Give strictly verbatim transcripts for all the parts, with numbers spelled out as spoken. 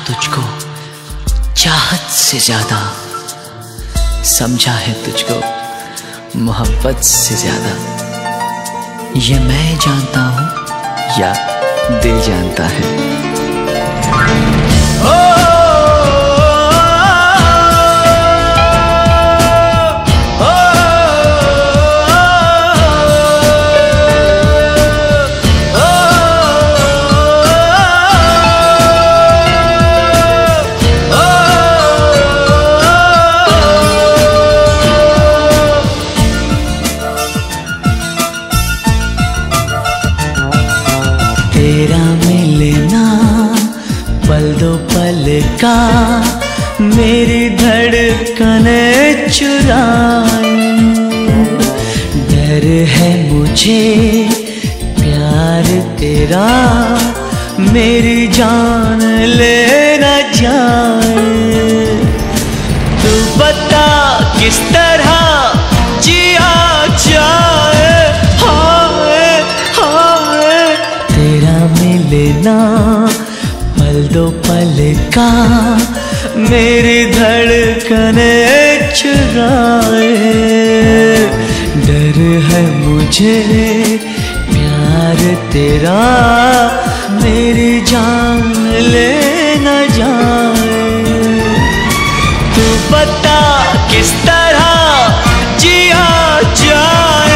तुझको चाहत से ज्यादा, समझा है तुझको मोहब्बत से ज्यादा। ये मैं जानता हूं या दिल जानता है। तेरा मिलना पल दो पल का मेरी धड़कने चुराए। डर है मुझे प्यार तेरा मेरी जान ले न जाए। तू बता किस तरह जिया जाए। मिलना पल दो पल का मेरी धड़कने चुराए। डर है मुझे प्यार तेरा मेरी जान ले न जाए। तू बता किस तरह जिया जाए।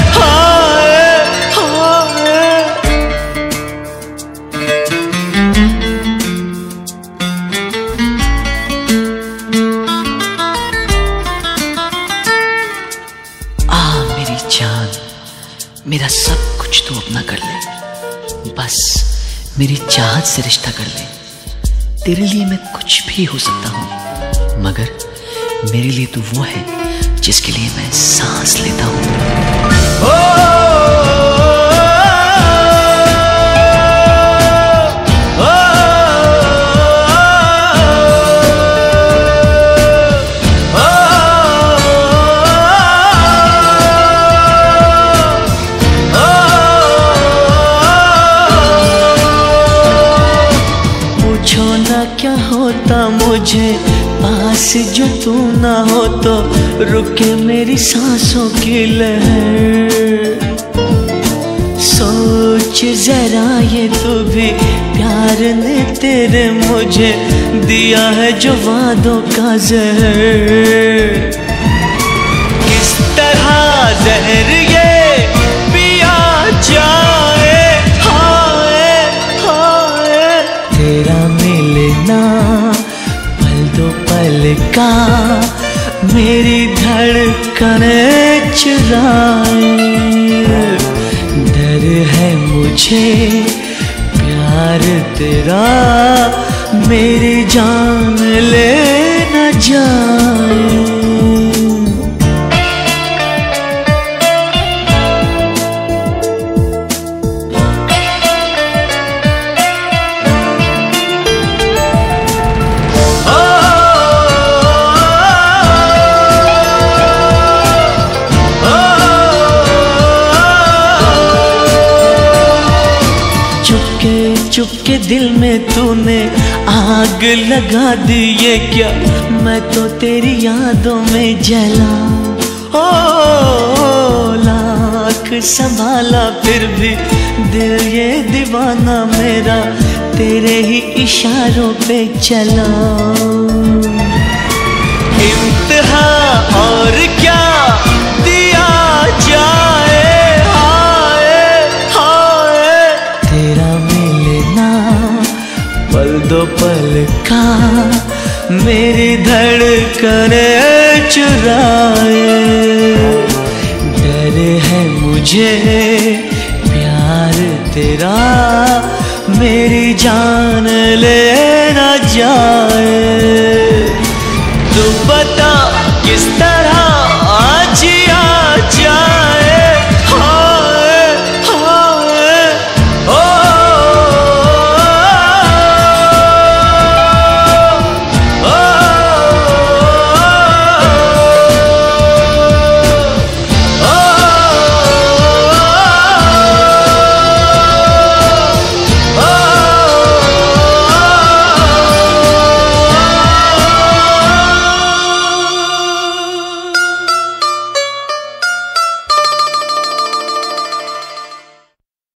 जान मेरा सब कुछ तू अपना कर ले, बस मेरी चाहत से रिश्ता कर ले। तेरे लिए मैं कुछ भी हो सकता हूं, मगर मेरे लिए तू वो है जिसके लिए मैं सांस लेता हूं। ओ! क्या होता मुझे पास जो तू ना हो तो रुके मेरी सांसों की लहर। सोच जरा ये तू भी प्यार ने तेरे मुझे दिया है जो वादों का जहर। किस तरह जहर ये पिया जाए। तेरा मिलना पल दो पल का मेरी धड़कने चुराए। डर है मुझे प्यार तेरा मेरी जान ले न जाए। चुपके दिल में तूने आग लगा दी ये क्या, मैं तो तेरी यादों में जला। ओ लाख संभाला फिर भी दिल ये दीवाना मेरा तेरे ही इशारों पे चला। इम्तिहा और क्या दिया जाए। पल दो पल का मेरी धड़कने चुराए। डर है मुझे प्यार तेरा मेरी जान ले न जाए। तू बता किस तरह जिया जाए।